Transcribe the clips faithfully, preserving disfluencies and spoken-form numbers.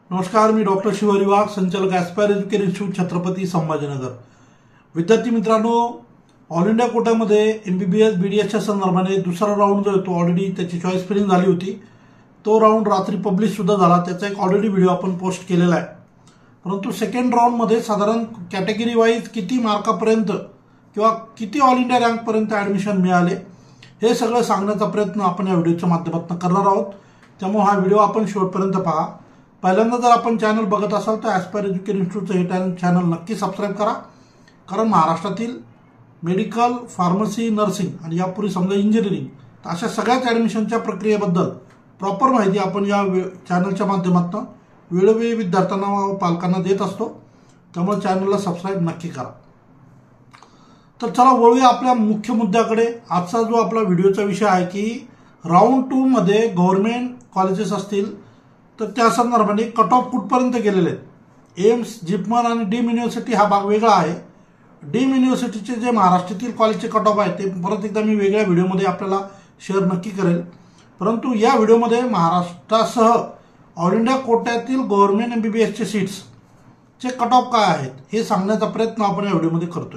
नमस्कार, मी डॉक्टर शिवहरी वाघ, संचालक aspire education institute, Chhatrapati Sambhajinagar. विद्यार्थी मित्रांनो, ऑल इंडिया कोट्यामध्ये एमबीबीएस बीडीएसच्या संदर्भाने दुसरा राऊंड जो आहे तो ऑलरेडी त्याची चॉईस फिलिंग झाली होती. तो राऊंड रात्री पब्लिश सुद्धा झाला. त्याचा एक ऑलरेडी व्हिडिओ आपण पोस्ट केलेला आहे. परंतु सेकंड राऊंडमध्ये साधारण कॅटेगरी वाईज किती मार्कापर्यंत किंवा किती ऑल इंडिया रँकपर्यंत ॲडमिशन मिळाले हे सगळं सांगण्याचा प्रयत्न आपण या व्हिडिओच्या माध्यमातून करणार आहोत. त्यामुळे हा व्हिडिओ आपण शेवटपर्यंत पहा. पहिल्यांदा जर आपण चॅनल बघत असाल तर ॲस्पायर एज्युकेशन इन्स्टिट्यूटचं हे चॅनल नक्की सबस्क्राईब करा. कारण महाराष्ट्रातील मेडिकल, फार्मसी, नर्सिंग आणि यापूर्वी समजा इंजिनिअरिंग अशा सगळ्याच ॲडमिशनच्या प्रक्रियेबद्दल प्रॉपर माहिती आपण या चॅनलच्या माध्यमातून वेळोवेळी विद्यार्थ्यांना व पालकांना देत असतो. त्यामुळे चॅनलला सबस्क्राईब नक्की करा. तर चला वळूया आपल्या मुख्य मुद्द्याकडे. आजचा जो आपला व्हिडिओचा विषय आहे की राऊंड टू मध्ये गव्हर्नमेंट कॉलेजेस असतील तर त्या संदर्भाने कट ऑफ कुठपर्यंत गेलेले आहेत. एम्स, जिपमर आणि डीम युनिव्हर्सिटी हा भाग वेगळा आहे. डीम युनिव्हर्सिटीचे जे महाराष्ट्रातील कॉलेजचे कट ऑफ आहेत ते परत एकदा मी वेगळ्या व्हिडिओमध्ये आपल्याला शेअर नक्की करेल. परंतु या व्हिडिओमध्ये महाराष्ट्रासह ऑल इंडिया कोट्यातील गव्हर्नमेंट एमबीबीएसचे सीट्सचे कट ऑफ काय आहेत हे सांगण्याचा प्रयत्न आपण या व्हिडिओमध्ये करतोय.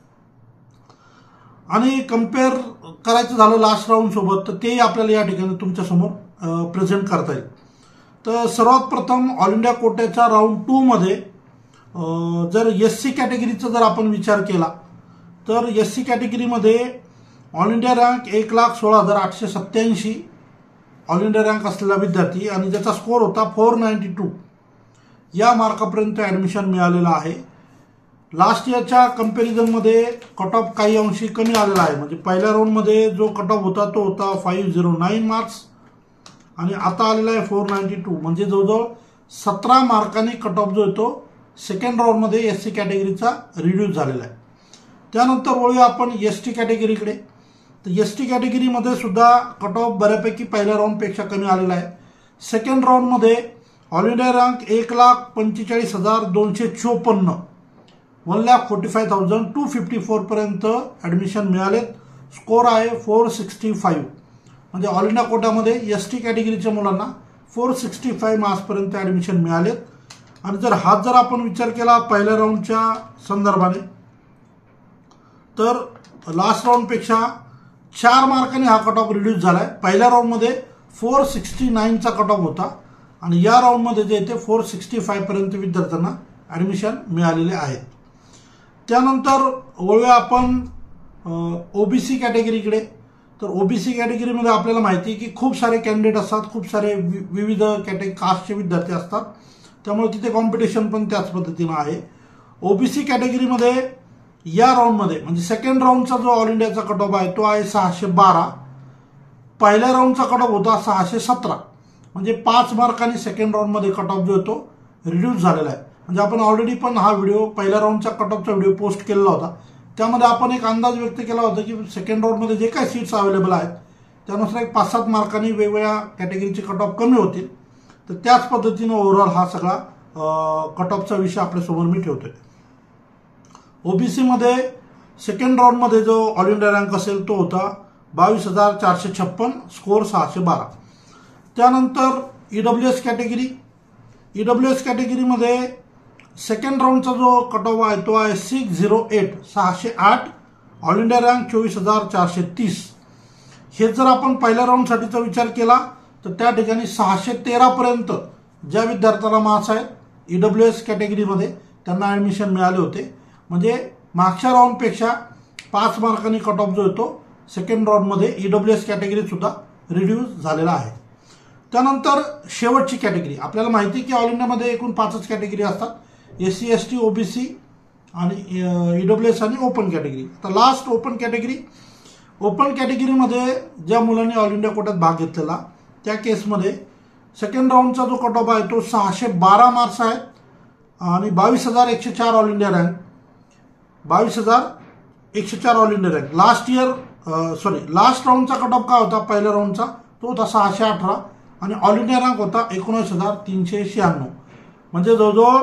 आणि कम्पेअर करायचं झालं लास्ट राऊंड सोबत तर तेही आपल्याला या ठिकाणी तुमच्यासमोर प्रेझेंट करता येईल. तर सर्वात प्रथम ऑल इंडिया कोट्याच्या राऊंड टू मध्ये जर एस सी कॅटेगरीचा जर आपण विचार केला तर एस सी कॅटेगरीमध्ये ऑल इंडिया रँक एक लाख सोळा हजार आठशे सत्याऐंशी ऑल इंडिया रँक असलेला विद्यार्थी आणि ज्याचा स्कोर होता फोर नाईन्टी टू या मार्कापर्यंत ॲडमिशन मिळालेलं आहे. लास्ट इयरच्या कम्पॅरिझनमध्ये कट ऑफ काही अंशी कमी आलेला आहे. म्हणजे पहिल्या राऊंडमध्ये जो कट ऑफ होता तो होता फाईव्ह झिरो नाईन मार्क्स आणि आता आलेला आहे फोर नाईन्टी टू. म्हणजे जवळजवळ सतरा मार्कांनी कट ऑफ जो आहे तो सेकंड राऊंडमध्ये एस सी कॅटेगरीचा रिड्यूस झालेला आहे. त्यानंतर वळूया आपण एस टी कॅटेगरीकडे. तर एस टी कॅटेगरीमध्ये सुद्धा कट ऑफ बऱ्यापैकी पहिल्या राऊंडपेक्षा कमी आलेला आहे. सेकंड राऊंडमध्ये ऑल इंडिया रँक एक लाख पंचेचाळीस हजार दोनशे चोपन्न one lakh forty five thousand two fifty फोरपर्यंत ॲडमिशन मिळालेत. स्कोर आहे फोर सिक्स्टी फाईव्ह. म्हणजे ऑल इंडिया कोट्यामध्ये एस टी कॅटेगरीच्या मुलांना फोर सिक्स्टी फाईव्ह मार्क्सपर्यंत ॲडमिशन मिळालेत. आणि जर हाच जर आपण विचार केला पहिल्या राऊंडच्या संदर्भाने तर लास्ट राऊंडपेक्षा चार मार्कांनी हा कट ऑफ रिड्यूस झाला आहे. पहिल्या राऊंडमध्ये फोर सिक्स्टी नाईनचा कट ऑफ होता आणि या राऊंडमध्ये जे ते फोर सिक्स्टी फाईव्हपर्यंत विद्यार्थ्यांना ॲडमिशन मिळालेले आहेत. त्यानंतर वळूया आपण ओबीसी कॅटेगरीकडे. तर ओबीसी कॅटेगरीमध्ये आपल्याला माहिती आहे की खूप सारे कॅन्डिडेट असतात, खूप सारे विविध कॅटेगरी कास्टचे विद्यार्थी असतात. त्यामुळे तिथे कॉम्पिटिशन पण त्याच पद्धतीनं आहे. ओबीसी कॅटेगरीमध्ये या राऊंडमध्ये म्हणजे सेकंड राऊंडचा जो ऑल इंडियाचा कट ऑफ आहे तो आहे सहाशे बारा. पहिल्या राऊंडचा कट ऑफ होता सहाशे सतरा. म्हणजे पाच मार्कांनी सेकंड राऊंडमध्ये कट ऑफ जो आहे तो रिड्यूस झालेला आहे. म्हणजे आपण ऑलरेडी पण हा व्हिडिओ पहिल्या राऊंडचा कट ऑफचा व्हिडिओ पोस्ट केलेला होता. त्यामध्ये आपण एक अंदाज व्यक्त केला होता की सेकंड राऊंडमध्ये जे काही सीट्स अवेलेबल आहेत त्यानुसार एक पाच सात मार्कांनी वेगवेगळ्या कॅटेगरीचे कट ऑफ कमी होतील. तर त्याच पद्धतीनं ओव्हरऑल हा सगळा कट ऑफचा विषय आपल्यासमोर मी ठेवतोय. ओबीसीमध्ये सेकंड राऊंडमध्ये जो ऑल इंडिया रँक असेल तो होता बावीस हजार चारशे छप्पन, स्कोर सहाशे बारा. त्यानंतर EW S category. EW S कॅटेगरीमध्ये सेकंड राऊंडचा जो कट ऑफ आहे तो आहे सिक्स झिरो एट सहाशे आठ. ऑल इंडिया रँक चोवीस हजार चारशे तीस. हे जर आपण पहिल्या राऊंडसाठीचा विचार केला तर त्या ठिकाणी सहाशे तेरापर्यंत ज्या विद्यार्थ्यांना मार्क्स आहेत ईडब्ल्यू एस कॅटेगरीमध्ये त्यांना ॲडमिशन मिळाले होते. म्हणजे मागच्या राऊंडपेक्षा पाच मार्कांनी कट ऑफ जो येतो सेकंड राऊंडमध्ये ईडब्ल्यू एस कॅटेगरीत सुद्धा रिड्यूस झालेला आहे. त्यानंतर शेवटची कॅटेगरी. आपल्याला माहिती आहे की ऑल इंडियामध्ये एकूण पाचच कॅटेगरी असतात. S C S T, OBC आणि ईडब्ल्यू एस आणि ओपन कॅटेगरी. आता लास्ट ओपन कॅटेगरी. ओपन कॅटेगरीमध्ये ज्या मुलांनी ऑल इंडिया कोट्यात भाग घेतलेला त्या केसमध्ये सेकंड राऊंडचा जो कट ऑफ आहे तो सहाशे बारा मार्क्स आहे आणि बावीस हजार एकशे चार ऑल इंडिया रँक. बावीस हजार एकशे चार all India rank. Last year sorry last राऊंडचा कट ऑफ काय होता पहिल्या राऊंडचा तो होता सहाशे अठरा आणि ऑल इंडिया रँक होता एकोणीस हजार तीनशे शहाण्णव. म्हणजे जवळजवळ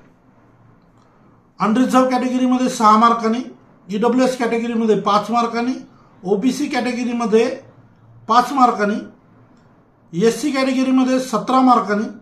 अनरिझर्व कॅटेगरीमध्ये सहा मार्कांनी, ईडब्ल्यू एस कॅटेगरीमध्ये पाच मार्कांनी, ओबीसी कॅटेगरीमध्ये पाच मार्कांनी, एस सी कॅटेगरीमध्ये सतरा मार्कांनी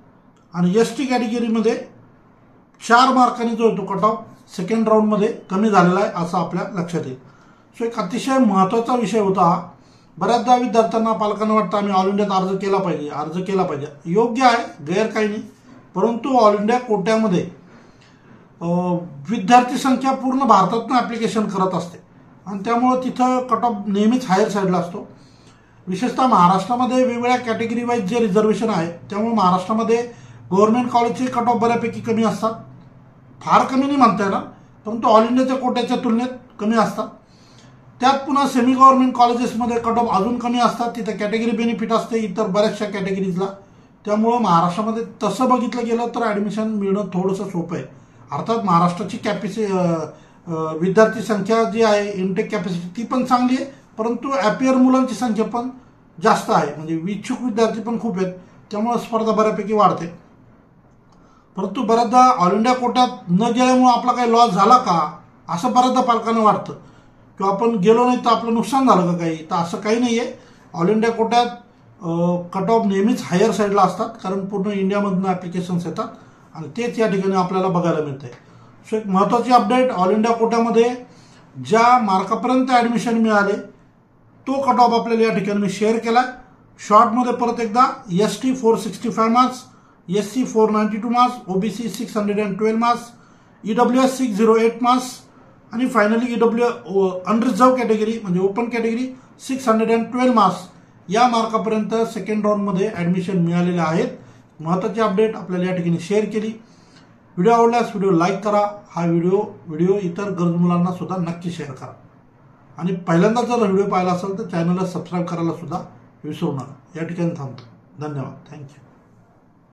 आणि एस टी कॅटेगरीमध्ये चार मार्कांनी जो तो कट ऑफ सेकंड राऊंडमध्ये कमी झालेला आहे असं आपल्या लक्षात येईल. सो एक अतिशय महत्त्वाचा विषय होता हा. बऱ्याचदा विद्यार्थ्यांना पालकांना वाटतं आम्ही ऑल इंडियात अर्ज केला पाहिजे अर्ज केला पाहिजे योग्य आहे, गैर काही नाही. परंतु ऑल इंडिया कोट्यामध्ये विद्यार्थी संख्या पूर्ण भारतातून ॲप्लिकेशन करत असते आणि त्यामुळं तिथं कट ऑफ नेहमीच हायर साईडला असतो. विशेषतः महाराष्ट्रामध्ये वेगवेगळ्या कॅटेगरी वाईज जे रिझर्वेशन आहे त्यामुळे महाराष्ट्रामध्ये गव्हर्नमेंट कॉलेजचे कट ऑफ बऱ्यापैकी कमी असतात. फार कमी नाही म्हणता येणार, परंतु ऑल इंडियाच्या कोट्याच्या तुलनेत कमी असतात. त्यात पुन्हा सेमी गव्हर्नमेंट कॉलेजेसमध्ये कट ऑफ अजून कमी असतात. तिथं कॅटेगरी बेनिफिट असते इतर बऱ्याचशा कॅटेगरीजला. त्यामुळं महाराष्ट्रामध्ये तसं बघितलं गेलं तर ॲडमिशन मिळणं थोडंसं सोपं आहे. अर्थात महाराष्ट्राची कॅपॅसि विद्यार्थी संख्या जी आहे इनटेक कॅपॅसिटी ती पण चांगली आहे, परंतु ॲपियर मुलांची संख्या पण जास्त आहे, म्हणजे इच्छुक विद्यार्थी पण खूप आहेत. त्यामुळे स्पर्धा बऱ्यापैकी वाढते. परंतु बऱ्याचदा ऑल इंडिया कोट्यात न गेल्यामुळे आपला काही लॉस झाला का असं बऱ्याचदा पालकांना वाटतं, किंवा आपण गेलो नाही तर आपलं नुकसान झालं का काही. तर असं काही नाही आहे. ऑल इंडिया कोट्यात कट ऑफ नेहमीच हायर साईडला असतात, कारण पूर्ण इंडियामधून ॲप्लिकेशन्स येतात आणि तेच या ठिकाणी आपल्याला बघायला मिळतं आहे. सो एक महत्त्वाची अपडेट, ऑल इंडिया कोट्यामध्ये ज्या मार्कापर्यंत ॲडमिशन मिळाले तो कट ऑफ आपल्याला या ठिकाणी मी शेअर केला. शॉर्टमध्ये परत एकदा S T four sixty five marks, S C four ninety two marks, OBC six hundred and twelve marks, EW S six zero eight marks आणि फायनली ईडब्ल्यू अनरिझर्व कॅटेगरी म्हणजे open category six hundred and twelve marks या मार्कापर्यंत second राऊंडमध्ये admission मिळालेले आहेत. महत्त्वाची update आपल्याला या ठिकाणी शेअर केली. व्हिडिओ आवडल्यास व्हिडिओ लाईक करा. हा व्हिडिओ व्हिडिओ इतर गरजू मुलांना सुद्धा नक्की शेअर करा आणि पहिल्यांदा जर व्हिडिओ पाहिला असेल तर चॅनलला सबस्क्राईब करायला सुद्धा विसरू नका. या ठिकाणी थांबतो. धन्यवाद. थँक्यू.